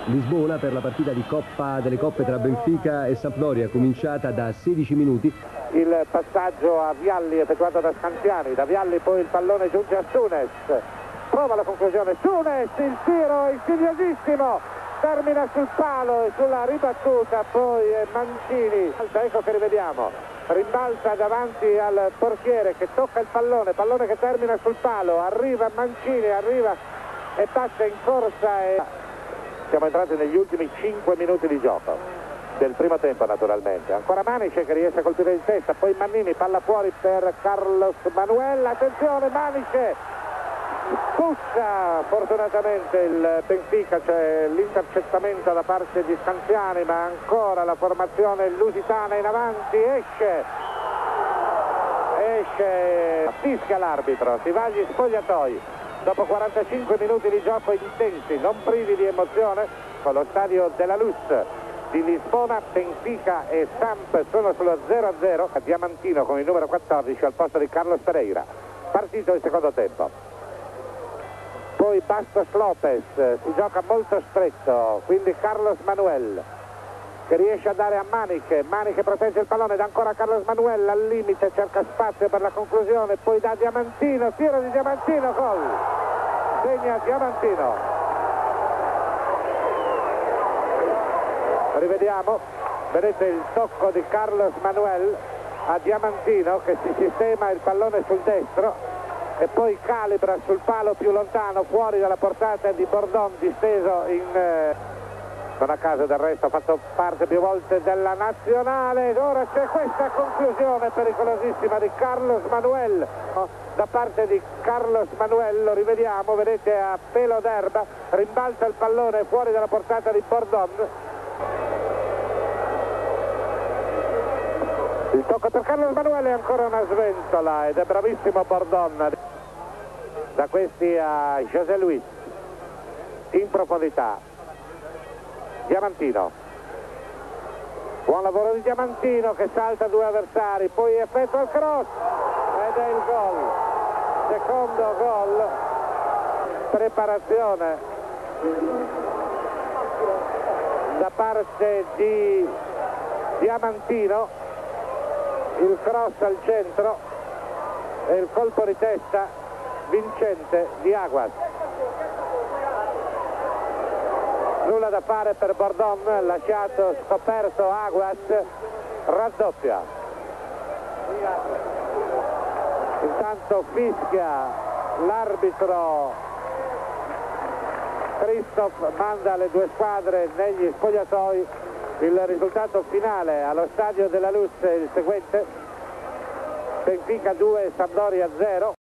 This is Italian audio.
Lisbona per la partita di Coppa delle Coppe tra Benfica e Sampdoria, cominciata da 16 minuti. Il passaggio a Vialli effettuato da Scanziani, da Vialli poi il pallone giunge a Sunes, prova la conclusione, Sunes, il tiro insidiosissimo, termina sul palo e sulla ribattuta poi Mancini, ecco che rivediamo, rimbalza davanti al portiere che tocca il pallone che termina sul palo, arriva Mancini, arriva e passa in corsa e siamo entrati negli ultimi 5 minuti di gioco del primo tempo naturalmente. Ancora Maniche che riesce a colpire in testa, poi Mannini, palla fuori per Carlos Manuel, attenzione Maniche, spuzza fortunatamente il Benfica, c'è l'intercettamento da parte di Scanziani, ma ancora la formazione lusitana in avanti, esce, fischia l'arbitro, si va agli spogliatoi. Dopo 45 minuti di gioco intensi, non privi di emozione, con lo stadio della Luz di Lisbona, Benfica e Samp sono sullo 0-0, a Diamantino con il numero 14 al posto di Carlos Pereira. Partito il secondo tempo. Poi Bastos Lopez, si gioca molto stretto, quindi Carlos Manuel che riesce a dare a Maniche, Maniche protegge il pallone, dà ancora Carlos Manuel al limite, cerca spazio per la conclusione, poi da Diamantino, tiro di Diamantino, gol, segna Diamantino. Rivediamo, vedete il tocco di Carlos Manuel a Diamantino che si sistema il pallone sul destro e poi calibra sul palo più lontano, fuori dalla portata di Bordon, disteso in... non a caso del resto ha fatto parte più volte della nazionale. Ora c'è questa conclusione pericolosissima di Carlos Manuel, da parte di Carlos Manuel, lo rivediamo, vedete a pelo d'erba, rimbalza il pallone fuori dalla portata di Bordon. Il tocco per Carlos Manuel è ancora una sventola ed è bravissimo Bordon. Da questi a José Luis in profondità. Diamantino, buon lavoro di Diamantino che salta due avversari, poi effettua il cross ed è il gol, secondo gol, preparazione da parte di Diamantino, il cross al centro e il colpo di testa vincente di Aguas. Nulla da fare per Bordon, lasciato scoperto Aguas, raddoppia. Intanto fischia l'arbitro Christoph, manda le due squadre negli spogliatoi. Il risultato finale allo stadio della Luz è il seguente: Benfica 2, Sampdoria 0.